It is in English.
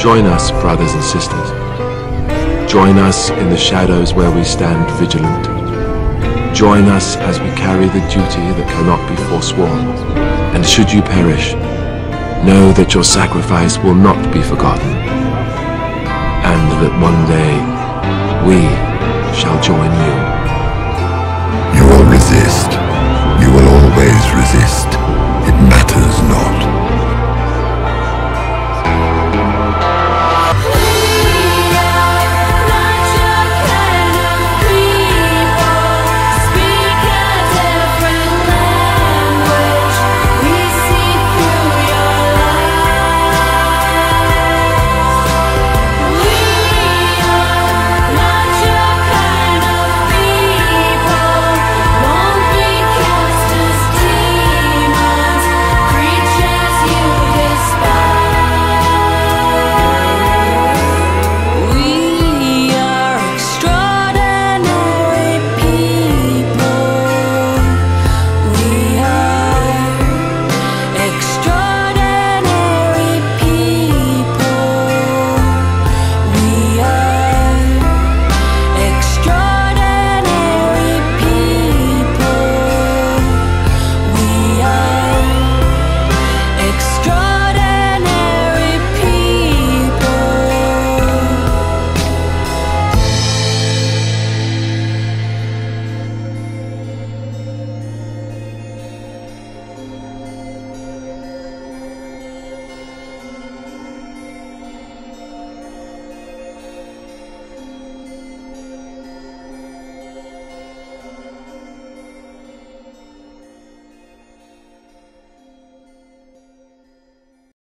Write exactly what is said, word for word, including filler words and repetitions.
Join us, brothers and sisters. Join us in the shadows where we stand vigilant. Join us as we carry the duty that cannot be forsworn. And should you perish, know that your sacrifice will not be forgotten, and that one day we shall join you.